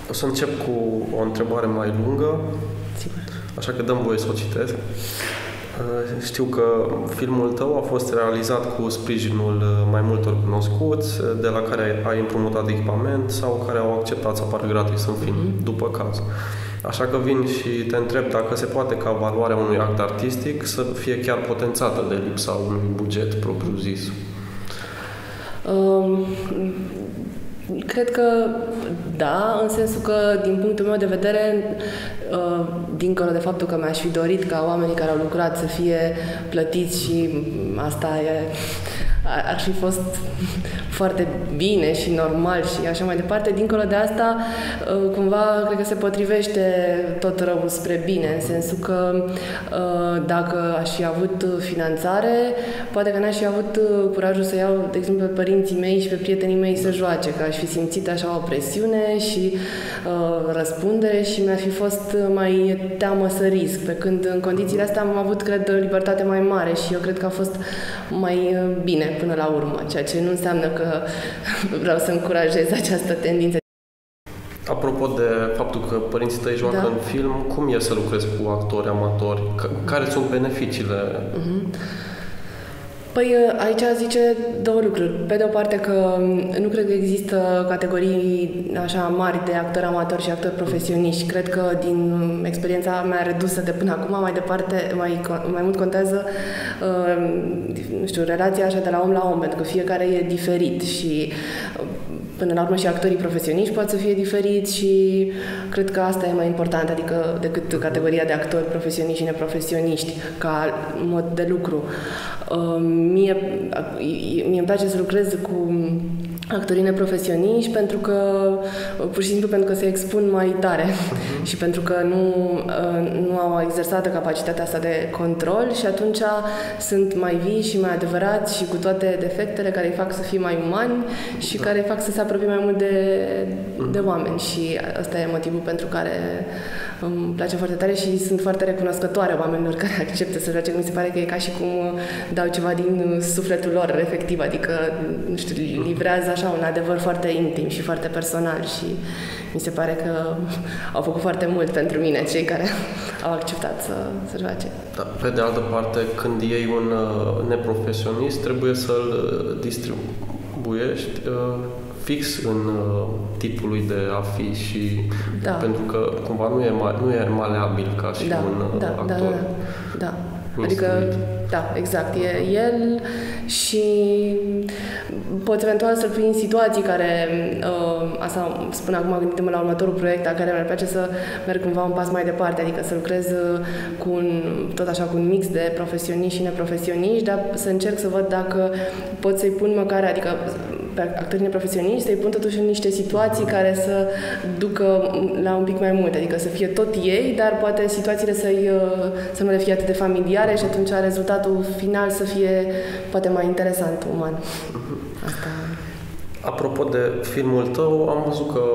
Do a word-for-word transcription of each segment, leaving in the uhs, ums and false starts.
O să încep cu o întrebare mai lungă, Sigur. așa că dăm voie să o citesc. Știu că filmul tău a fost realizat cu sprijinul mai multor cunoscuți, de la care ai împrumutat echipament sau care au acceptat să apară gratis în film, mm-hmm. după caz. Așa că vin și te întreb dacă se poate ca valoarea unui act artistic să fie chiar potențată de lipsa unui buget propriu-zis. Um, cred că da, în sensul că, din punctul meu de vedere, uh, dincolo de faptul că mi-aș fi dorit ca oamenii care au lucrat să fie plătiți și asta e, ar fi fost foarte bine și normal și așa mai departe. Dincolo de asta, cumva, cred că se potrivește tot răul spre bine, în sensul că dacă aș fi avut finanțare, poate că n-aș fi avut curajul să iau, de exemplu, pe părinții mei și pe prietenii mei să joace, că aș fi simțit așa o presiune și răspundere și mi-ar fi fost mai teamă să risc, pe când în condițiile astea am avut, cred, libertate mai mare și eu cred că a fost mai bine până la urmă, ceea ce nu înseamnă că vreau să încurajez această tendință. Apropo de faptul că părinții tăi joacă da. în film, cum e să lucrezi cu actori amatori? Care sunt beneficiile? Uh-huh. Păi aici zice două lucruri. Pe de o parte că nu cred că există categorii așa mari de actori amatori și actori profesioniști. Cred că din experiența mea redusă de până acum, mai departe, mai, mai mult contează nu știu, relația așa de la om la om, pentru că fiecare e diferit și până la urmă și actorii profesioniști pot să fie diferiți și cred că asta e mai important, adică decât categoria de actori profesioniști și neprofesioniști ca mod de lucru. Mie, mie îmi place să lucrez cu actorii neprofesioniști pentru că, pur și simplu pentru că se expun mai tare uh-huh. și pentru că nu, nu au exersat capacitatea asta de control și atunci sunt mai vii și mai adevărați și cu toate defectele care îi fac să fie mai umani și da. care îi fac să se apropie mai mult de, de oameni și ăsta e motivul pentru care îmi place foarte tare și sunt foarte recunoscătoare oamenilor care acceptă să joace. Mi se pare că e ca și cum dau ceva din sufletul lor, efectiv, adică, nu știu, livrează așa un adevăr foarte intim și foarte personal și mi se pare că au făcut foarte mult pentru mine cei care au acceptat să, să joace. Da, pe de altă parte, când iei un neprofesionist, trebuie să-l distribuiești fix în uh, tipul lui de a fi și da. pentru că cumva nu e, nu e maleabil ca și da, un da, actor. Da, da, da. Adică, da, exact, e el și poți eventual să-l pui în situații care, uh, asta spun acum gândindu-mă la următorul proiect, la care mi-ar place să merg cumva un pas mai departe, adică să lucrez cu un, tot așa, cu un mix de profesioniști și neprofesioniști, dar să încerc să văd dacă pot să-i pun măcar, adică pe actorii neprofesioniști, să-i pun totuși în niște situații care să ducă la un pic mai mult, adică să fie tot ei, dar poate situațiile să-i, să nu le fie atât de familiare și atunci rezultatul final să fie poate mai interesant, uman. Asta. Apropo de filmul tău, am văzut că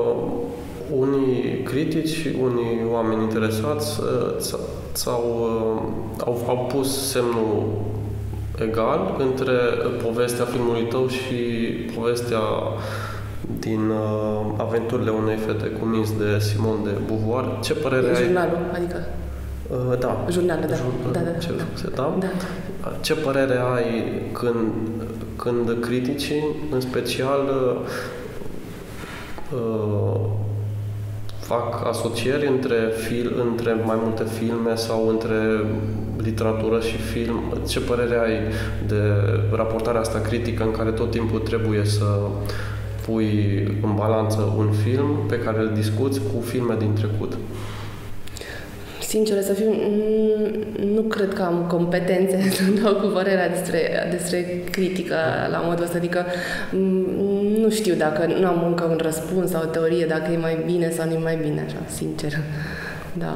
unii critici, unii oameni interesați ți-au, au, au pus semnul egal între povestea filmului tău și povestea din uh, aventurile unei fete cu minți de Simone de Beauvoir. Ce părere ai? Jurnalul, adică? Uh, da. Jurnalul, da. Jurnal, da, da, ce, da. da? da. Ce părere ai când, când criticii, în special, uh, fac asocieri între, fil, între mai multe filme sau între literatură și film? Ce părere ai de raportarea asta critică în care tot timpul trebuie să pui în balanță un film pe care îl discuți cu filme din trecut? Sincer să fiu, nu cred că am competențe să dau cu părerea despre, despre critică la modul ăsta, adică nu știu dacă nu am încă un răspuns sau o teorie dacă e mai bine sau nu e mai bine, așa, sincer. Da.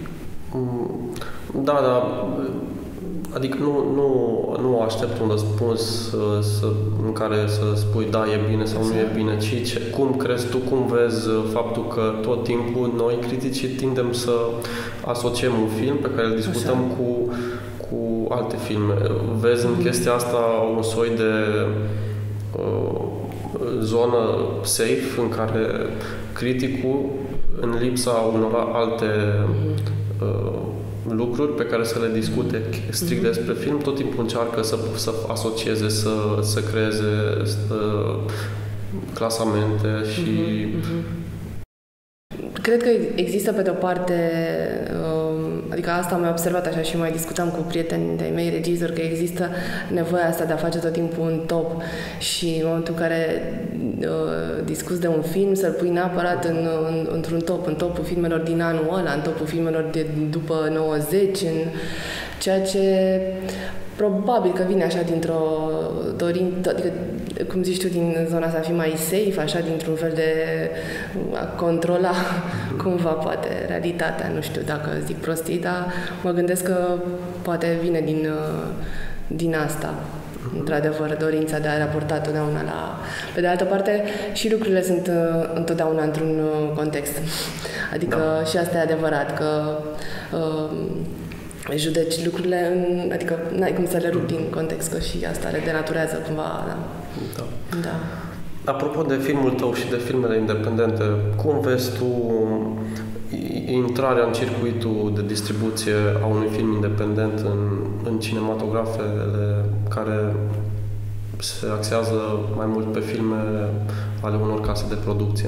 Da, da. Adică nu, nu, nu aștept un răspuns să, în care să spui da, e bine sau nu e bine, ci ce, cum crezi tu, cum vezi faptul că tot timpul noi, criticii, tindem să asociem un film pe care îl discutăm cu, cu alte filme. Vezi în chestia asta un soi de uh, zonă safe în care criticul în lipsa unor alte mm-hmm. uh, lucruri pe care să le discute strict mm-hmm. despre film, tot timpul încearcă să, să asocieze, să, să creeze uh, clasamente și... Mm-hmm. Cred că există pe de-o parte, adică asta am observat așa și mai discutam cu prieteni de-ai mei regizori, că există nevoia asta de a face tot timpul un top și în momentul în care uh, discuți de un film, să-l pui neapărat în, în, într-un top, în topul filmelor din anul ăla, în topul filmelor de după nouăzeci, în ceea ce probabil că vine așa dintr-o dorință, adică, cum zici tu, din zona asta a fi mai safe, așa, dintr-un fel de a controla cumva, poate, realitatea. Nu știu dacă zic prostii, dar mă gândesc că poate vine din, din asta. Într-adevăr, dorința de a raporta totdeauna la... Pe de altă parte, și lucrurile sunt întotdeauna într-un context. Adică da. Și asta e adevărat, că... Uh, judeci lucrurile, în, adică n-ai cum să le rupi din context, că și asta le denaturează cumva, da. Da. Da. Apropo de filmul tău și de filmele independente, cum vezi tu intrarea în circuitul de distribuție a unui film independent în, în cinematografele care se axează mai mult pe filme ale unor case de producție?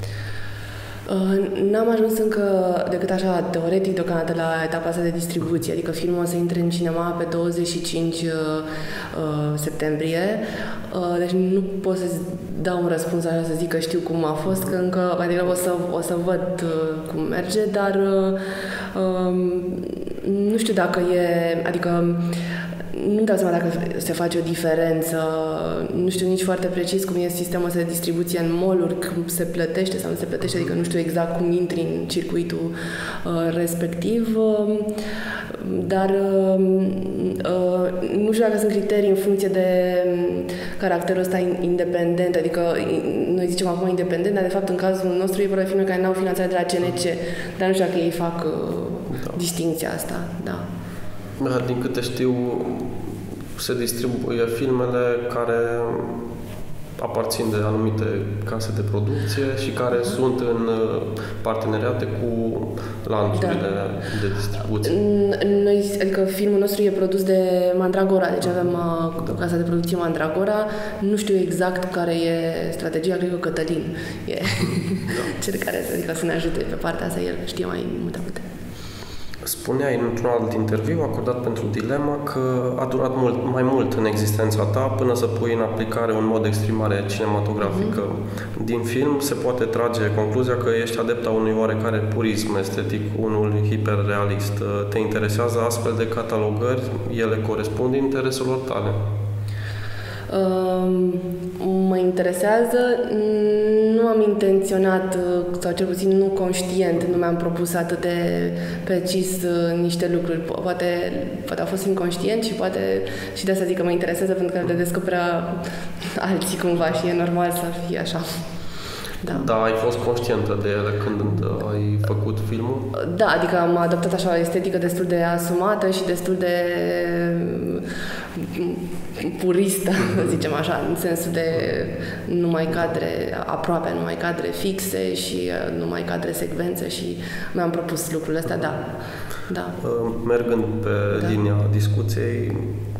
N-am ajuns încă decât așa teoretic deocamdată la etapa asta de distribuție, adică filmul o să intre în cinema pe douăzeci și cinci septembrie, deci nu pot să dau un răspuns așa să zic că știu cum a fost, că încă adică o să, o să văd cum merge, dar nu știu dacă e, adică nu-mi dau seama dacă se face o diferență, nu știu nici foarte precis cum e sistemul ăsta de distribuție în mall-uri, cum se plătește sau nu se plătește, adică nu știu exact cum intri în circuitul uh, respectiv, uh, dar uh, uh, nu știu dacă sunt criterii în funcție de caracterul ăsta independent, adică noi zicem acum independent, dar de fapt în cazul nostru e vorba de filme care n-au finanțare de la C N C, dar nu știu dacă ei fac uh, da. distinția asta, da. Din câte știu, se distribuie filmele care aparțin de anumite case de producție și care uh-huh. sunt în parteneriate cu lanțurile da. de distribuție. Noi, adică filmul nostru e produs de Mandragora, deci avem da. casa de producție Mandragora. Nu știu exact care e strategia, cred că Cătălin e da. cel care adică, să ne ajute pe partea asta, el știe mai multe multe. Spuneai într-un alt interviu acordat pentru Dilema că a durat mult, mai mult în existența ta până să pui în aplicare un mod de exprimare cinematografică. Mm-hmm. Din film se poate trage concluzia că ești adepta unui oarecare purism estetic, unul hiperrealist. Te interesează astfel de catalogări? Ele corespund intereselor tale? Uh, mă interesează, nu am intenționat, sau cel puțin nu conștient, nu mi-am propus atât de precis niște lucruri. Poate, poate a fost inconștient și poate și de asta zic că mă interesează, pentru că le descoperă alții cumva și e normal să fie așa. Da. Da, ai fost conștientă de ele când ai făcut filmul? Da, adică am adoptat așa o estetică destul de asumată și destul de puristă, să zicem așa, în sensul de numai cadre, aproape numai cadre fixe și numai cadre secvențe și mi-am propus lucrul ăsta, da. da. Mergând pe da. linia discuției,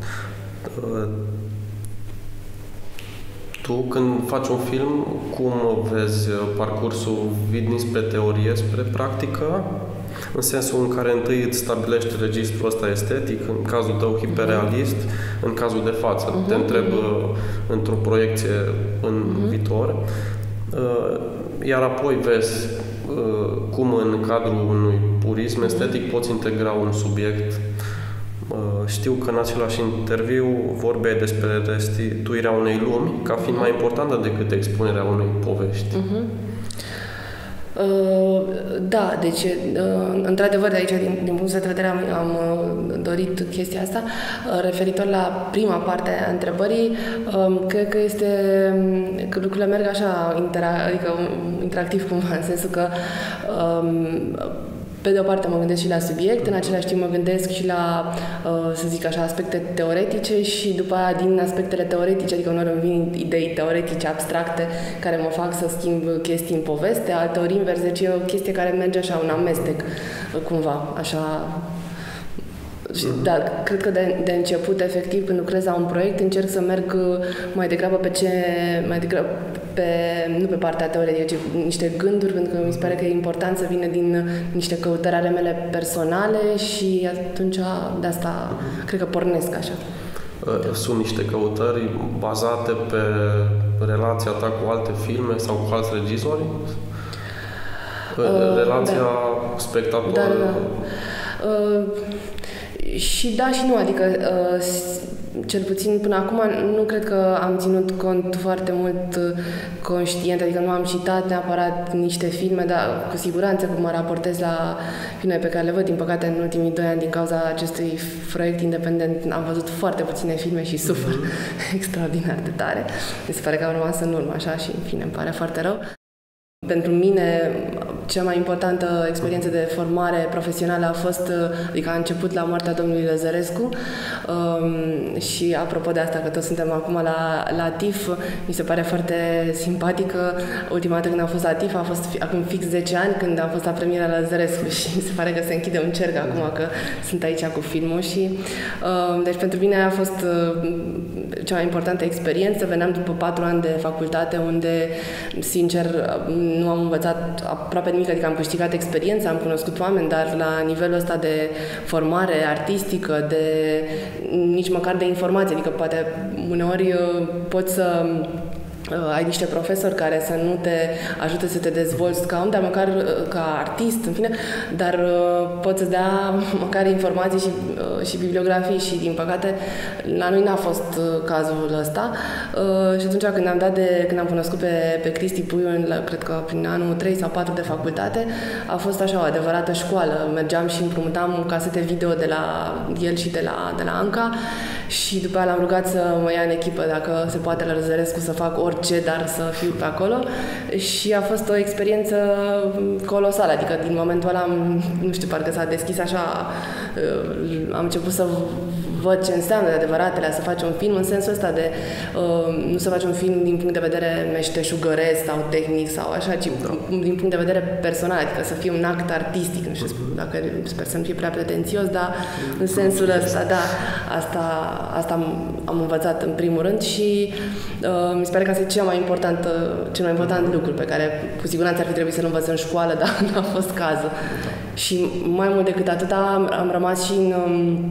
tu, când faci un film, cum vezi parcursul? Vii spre teorie, spre practică? În sensul în care întâi îți stabilești registrul ăsta estetic, în cazul tău hiperrealist, uh-huh. în cazul de față. Uh-huh. Te întreb uh, într-o proiecție în uh-huh. viitor, uh, iar apoi vezi uh, cum în cadrul unui purism estetic poți integra un subiect. Știu că în același interviu vorbeai despre restituirea unei lumi ca fiind mai importantă decât expunerea unei povești. Uh-huh. Uh, da, deci uh, într-adevăr de aici, din, din punctul de vedere, am, am uh, dorit chestia asta. Uh, referitor la prima parte a întrebării, uh, cred că este că lucrurile merg așa, intera- adică interactiv cumva, în sensul că um, pe de o parte mă gândesc și la subiect, în același timp mă gândesc și la, să zic așa, aspecte teoretice și după aia din aspectele teoretice, adică uneori îmi vin idei teoretice, abstracte, care mă fac să schimb chestii în poveste, alteori invers, deci e o chestie care merge așa, un amestec, cumva, așa. Da, cred că de, de început, efectiv, când lucrez la un proiect, încerc să merg mai degrabă pe ce, mai degrabă pe, nu pe partea teoretică, ci niște gânduri, pentru că mi se pare că e important să vină din niște căutări ale mele personale și atunci de asta cred că pornesc așa. Sunt niște căutări bazate pe relația ta cu alte filme sau cu alți regizori? Relația uh, da. spectator? Da, da, da. Uh, Și da și nu, adică cel puțin până acum nu cred că am ținut cont foarte mult conștient, adică nu am citat neapărat niște filme, dar cu siguranță când mă raportez la filme pe care le văd, din păcate în ultimii doi ani din cauza acestui proiect independent am văzut foarte puține filme și sufăr mm-hmm. extraordinar de tare. Mi se pare că am rămas în urmă așa și în fine îmi pare foarte rău. Pentru mine, cea mai importantă experiență de formare profesională a fost, adică a început la moartea domnului Lăzărescu um, și apropo de asta, că toți suntem acum la, la T I F, mi se pare foarte simpatică. Ultima dată când am fost la T I F a fost acum fix zece ani, când am fost la premiera Lăzărescu și mi se pare că se închide un cerc acum că sunt aici cu filmul și um, deci pentru mine a fost uh, cea mai importantă experiență. Veneam după patru ani de facultate unde, sincer, nu am învățat aproape nimic, adică am câștigat experiență, am cunoscut oameni, dar la nivelul ăsta de formare artistică, de nici măcar de informație, adică poate uneori poți să ai niște profesori care să nu te ajute să te dezvolți ca om, dar măcar ca artist, în fine, dar uh, pot să-ți dea măcar informații și, uh, și bibliografii și, din păcate, la noi n-a fost uh, cazul ăsta. Uh, și atunci când am dat de, când am cunoscut pe, pe Cristi Puiu, la, cred că prin anul trei sau patru de facultate, a fost așa o adevărată școală. Mergeam și împrumutam casete video de la el și de la, de la Anca și după aia l-am rugat să mă ia în echipă, dacă se poate la Lăzărescu, să fac orice, dar să fiu pe acolo și a fost o experiență colosală, adică din momentul ăla, nu știu, parcă s-a deschis așa, am început să văd ce înseamnă de adevăratele, să faci un film în sensul ăsta de uh, nu să faci un film din punct de vedere meșteșugăresc sau tehnic sau așa, ci da. din punct de vedere personal, adică să fie un act artistic, nu știu, dacă sper să nu fie prea pretențios, dar în sensul ăsta, da, asta, asta am, am învățat în primul rând și uh, mi se pare că asta e cea mai importantă, cel mai important lucru pe care cu siguranță ar fi trebuit să-l învăț în școală, dar nu a fost cazul. Da. Și mai mult decât atât am, am rămas și în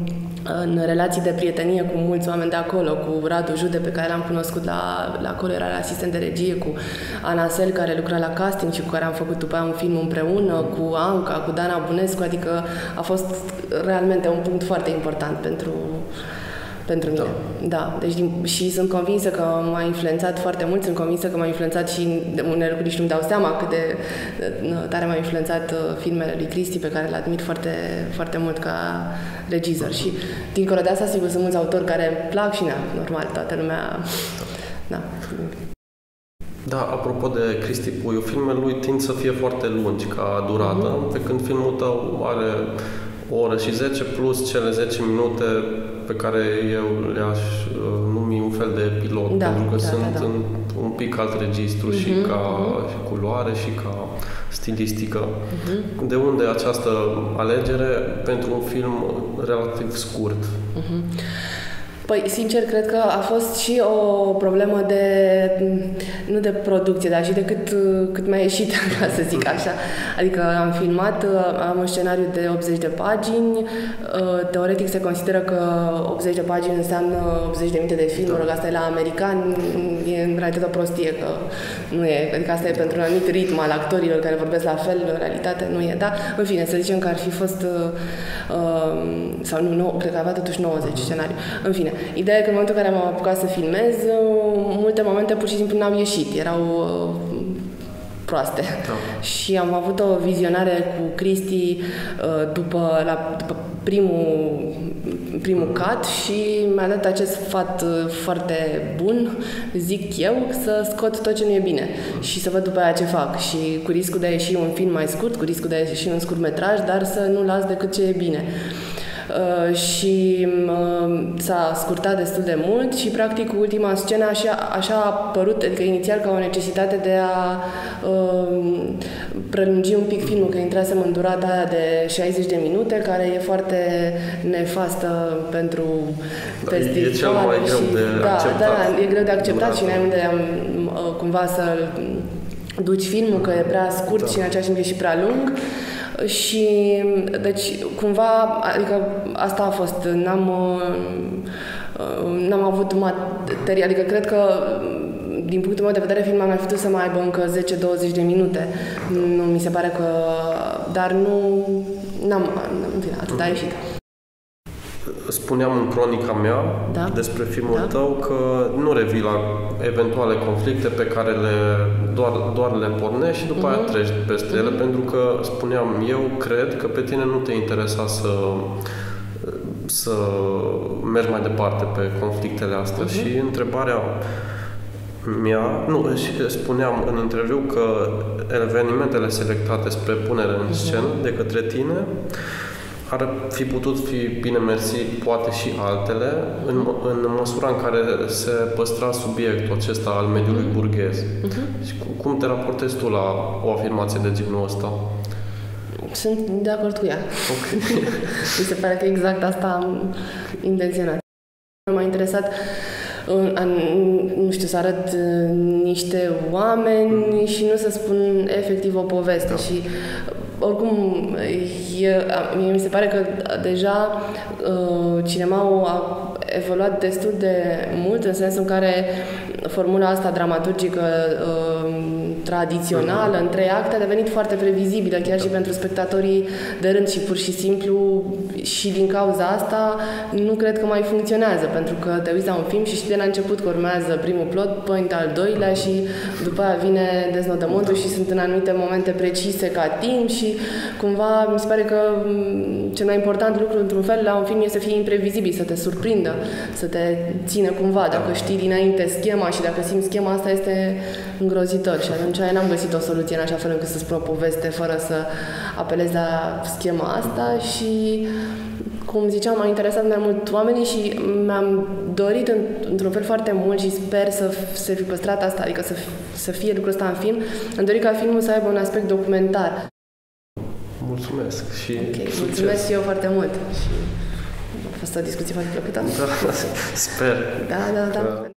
în relații de prietenie cu mulți oameni de acolo, cu Radu Jude, pe care l-am cunoscut la, la acolo, era asistent de regie, cu Ana Sel, care lucra la casting și cu care am făcut după aia un film împreună, cu Anca, cu Dana Bunescu, adică a fost realmente un punct foarte important pentru, pentru mine. Da. da. Deci, din, și sunt convinsă că m-a influențat foarte mult, sunt convinsă că m-a influențat și unele lucruri și nu-mi dau seama cât de tare m-a influențat filmele lui Cristi, pe care l-admir foarte, foarte mult ca regizor. Și dincolo de asta, sigur, sunt mulți autori care îmi plac și, na, normal, toată lumea... Da. Da, apropo de Cristi Puiu, filmele lui tind să fie foarte lungi ca durată, mm-hmm. pe când filmul tău are o oră și zece plus cele zece minute pe care eu le-aș uh, numi un fel de pilot, da, pentru că da, sunt da, da. în un pic alt registru mm-hmm, și ca mm-hmm. și culoare și ca stilistică. Mm-hmm. De unde această alegere pentru un film relativ scurt? Mm-hmm. Păi, sincer, cred că a fost și o problemă de, nu de producție, dar și de cât, cât mi-a ieșit, ca să zic așa. Adică am filmat, am un scenariu de optzeci de pagini, teoretic se consideră că optzeci de pagini înseamnă optzeci de minute de film, mă rog, asta e la american, e în realitate o prostie, că nu e, adică asta e pentru un anumit ritm al actorilor care vorbesc la fel, în realitate nu e, da? În fine, să zicem că ar fi fost, sau nu, nu cred că avea totuși nouăzeci scenariu, în fine. Ideea e că în momentul în care m-am apucat să filmez, multe momente pur și simplu n-au ieșit, erau uh, proaste. Da. Și am avut o vizionare cu Cristi uh, după, la, după primul primul cut și mi-a dat acest sfat foarte bun, zic eu, să scot tot ce nu e bine și să văd după aia ce fac. Și cu riscul de a ieși un film mai scurt, cu riscul de a ieși un scurtmetraj, dar să nu las decât ce e bine. Uh, și uh, s-a scurtat destul de mult și practic ultima scenă așa, așa a părut, adică inițial ca o necesitate de a uh, prelungi un pic filmul, că intrasem în durata aia de șaizeci de minute, care e foarte nefastă pentru da, festival. E cel mai greu și, de da, acceptat. Da, da, e greu de acceptat durata. și n-ai unde am, uh, cumva să duci filmul, că e prea scurt da. și în același timp e și prea lung. Și, deci, cumva, adică asta a fost, n-am, n-am avut material, adică cred că, din punctul meu de vedere, filmul a mai putut să mai aibă încă zece douăzeci de minute. Nu mi se pare că, dar nu, n-am, în fine, atât a ieșit. Spuneam în cronica mea da? despre filmul da? tău că nu revii la eventuale conflicte pe care le, doar, doar le pornești și după uh-huh. aia treci peste uh-huh. ele, pentru că, spuneam eu, cred că pe tine nu te interesa să, să mergi mai departe pe conflictele astea. Uh-huh. Și întrebarea mea, nu, spuneam în interviu că evenimentele selectate spre punere în scenă uh-huh. de către tine ar fi putut fi, bine mersi, poate și altele, în, în măsura în care se păstra subiectul acesta al mediului uh-huh. burghez. Uh-huh. Și cum te raportezi tu la o afirmație de genul ăsta? Sunt de acord cu ea. Okay. Mi se pare că exact asta am intenționat. M-a interesat, nu știu, să arăt niște oameni și nu să spun efectiv o poveste. Da. Și oricum, e, mie mi se pare că deja uh, cinemaul a evoluat destul de mult, în sensul în care formula asta dramaturgică uh, tradițională, în trei acte, a devenit foarte previzibilă, chiar și pentru spectatorii de rând și pur și simplu și din cauza asta nu cred că mai funcționează, pentru că te uiți la un film și știi de la început că urmează primul plot point, al doilea și după aia vine deznodământul și sunt în anumite momente precise ca timp și cumva mi se pare că cel mai important lucru într-un fel la un film este să fie imprevizibil, să te surprindă, să te țină cumva. Dacă știi dinainte schema și dacă simți schema, asta este îngrozitor și atunci n-am găsit o soluție în așa fel încât să spun o poveste fără să apelez la schema asta și, cum ziceam, m-a interesat mai mult oamenii și mi-am dorit în, într-un fel foarte mult și sper să se fi păstrat asta, adică să, să fie lucrul ăsta în film. Am dorit ca filmul să aibă un aspect documentar. Mulțumesc și okay, mulțumesc și eu foarte mult. Și a fost o discuție foarte plăcută. Da, sper. Da, da, da.